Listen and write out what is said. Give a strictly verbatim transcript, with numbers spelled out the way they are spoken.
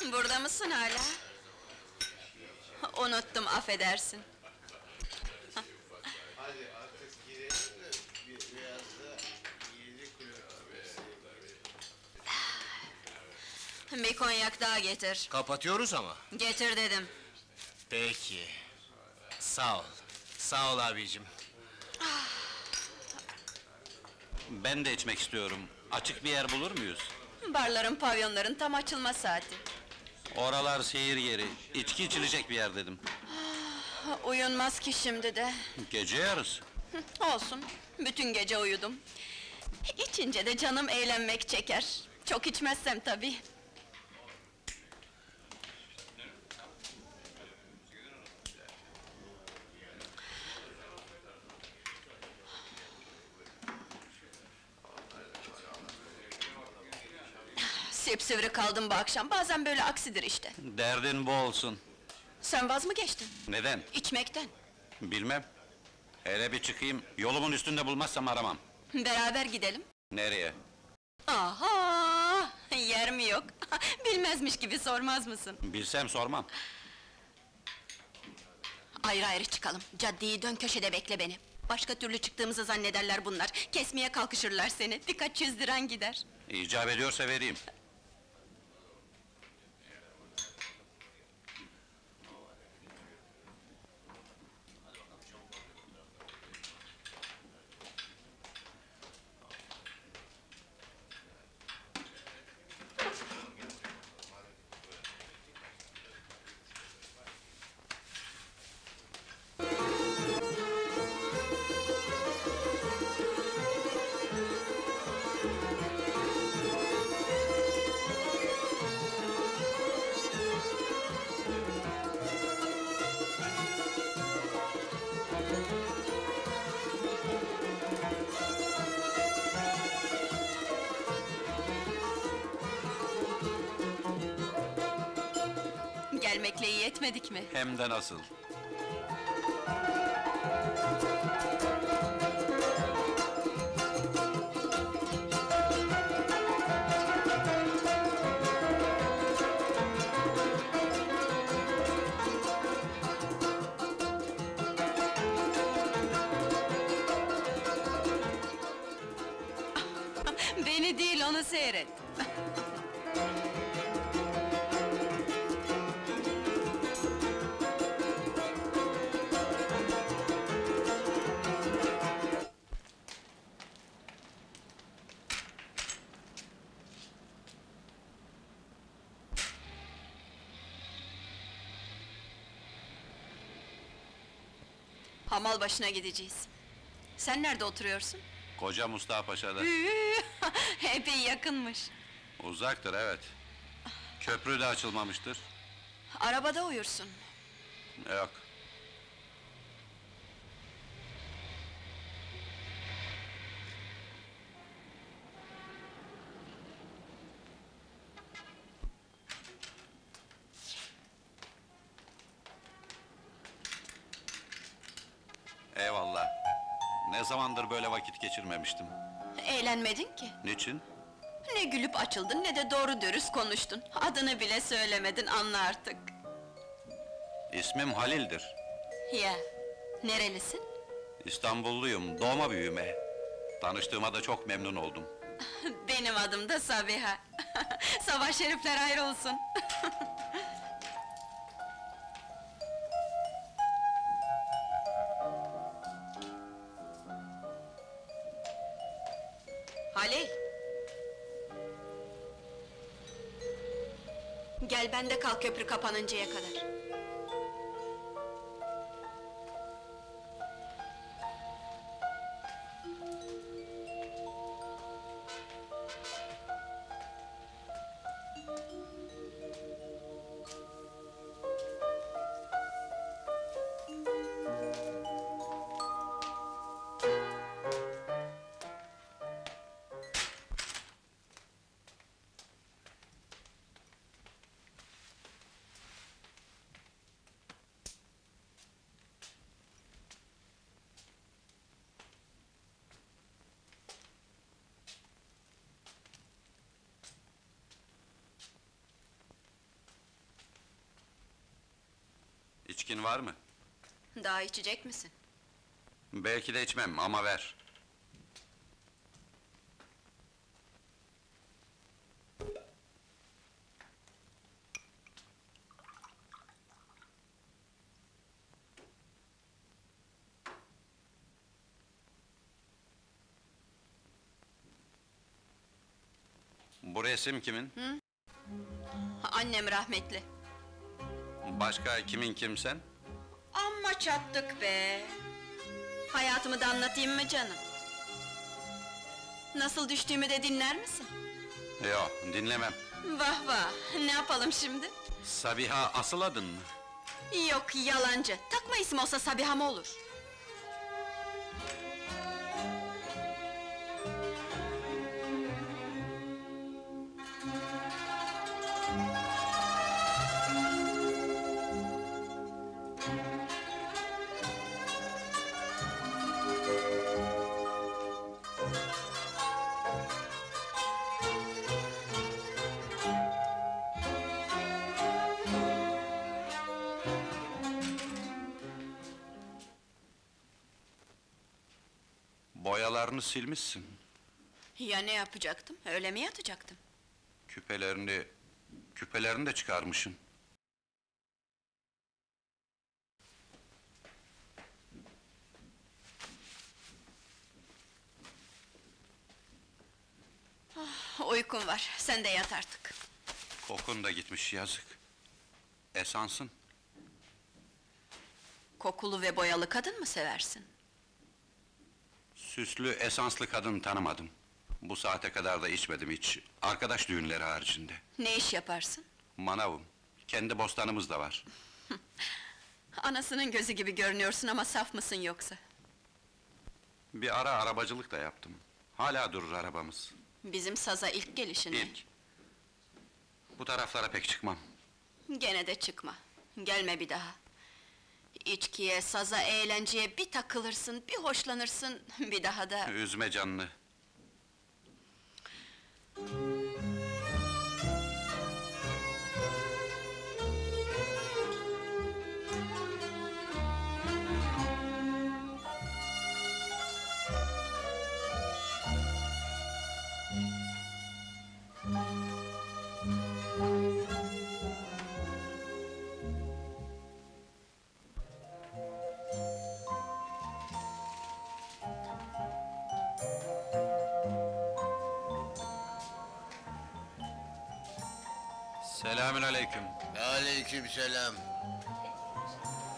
Burada mısın hala? Unuttum, affedersin. Hadi artık girelim de bir- biraz da yedi kulüp. Bir konyak daha getir. Kapatıyoruz ama. Getir dedim. Peki. Sağ ol. Sağ ol abicim. Ben de içmek istiyorum. Açık bir yer bulur muyuz? Barların, pavyonların tam açılma saati. Oralar seyir yeri, içki içilecek bir yer dedim. Uyunmaz ki şimdi de. Gece yarısı. Hı, olsun, bütün gece uyudum. İçince de canım eğlenmek çeker. Çok içmezsem tabii. Sipsivri kaldım bu akşam, bazen böyle aksidir işte. Derdin bu olsun. Sen vaz mı geçtin? Neden? İçmekten. Bilmem. Hele bir çıkayım, yolumun üstünde bulmazsam aramam. Beraber gidelim. Nereye? Aha! Yer mi yok? Bilmezmiş gibi sormaz mısın? Bilsem sormam. Ayrı ayrı çıkalım, caddeyi dön köşede bekle beni. Başka türlü çıktığımızı zannederler bunlar, kesmeye kalkışırlar seni, birkaç yüz liran gider. İcap ediyorsa vereyim. Gelmekle iyi etmedik mi? Hem de nasıl. Beni değil, onu seyret! Hamal başına gideceğiz. Sen nerede oturuyorsun? Koca Mustafa Paşa'da. Epey yakınmış. Uzaktır, evet. Köprü de açılmamıştır. Arabada uyursun. Yok. Eyvallah. Ne zamandır böyle vakit geçirmemiştim. Eğlenmedin ki. Niçin? Ne gülüp açıldın, ne de doğru dürüst konuştun. Adını bile söylemedin, anla artık. İsmim Halil'dir. Ya, nerelisin? İstanbulluyum, doğma büyüme. Tanıştığıma da çok memnun oldum. Benim adım da Sabiha. Sabah şerifler hayır olsun. Halil! Gel bende kal köprü kapanıncaya kadar. İçkin var mı? Daha içecek misin? Belki de içmem ama ver. Bu resim kimin? Annem rahmetli. Başka kimin kimsen? Amma çattık be! Hayatımı da anlatayım mı canım? Nasıl düştüğümü de dinler misin? Yok, dinlemem. Vah vah! Ne yapalım şimdi? Sabiha asıl adın mı? Yok, yalancı! Takma isim olsa Sabiha mı olur? Boyalarını silmişsin. Ya ne yapacaktım? Öyle mi yatacaktım? Küpelerini... Küpelerini de çıkarmışsın. Uykum var, sen de yat artık. Kokun da gitmiş, yazık. Esansın. Kokulu ve boyalı kadın mı seversin? Süslü, esanslı kadın tanımadım. Bu saate kadar da içmedim hiç. Arkadaş düğünleri haricinde. Ne iş yaparsın? Manavım. Kendi bostanımız da var. Anasının gözü gibi görünüyorsun ama saf mısın yoksa? Bir ara arabacılık da yaptım. Hala durur arabamız. Bizim saza ilk gelişin mi? İlk. Bu taraflara pek çıkmam. Gene de çıkma, gelme bir daha. İçkiye, saza, eğlenceye bir takılırsın, bir hoşlanırsın, bir daha da... Üzme canını. Selamünaleyküm. Aleykümselam.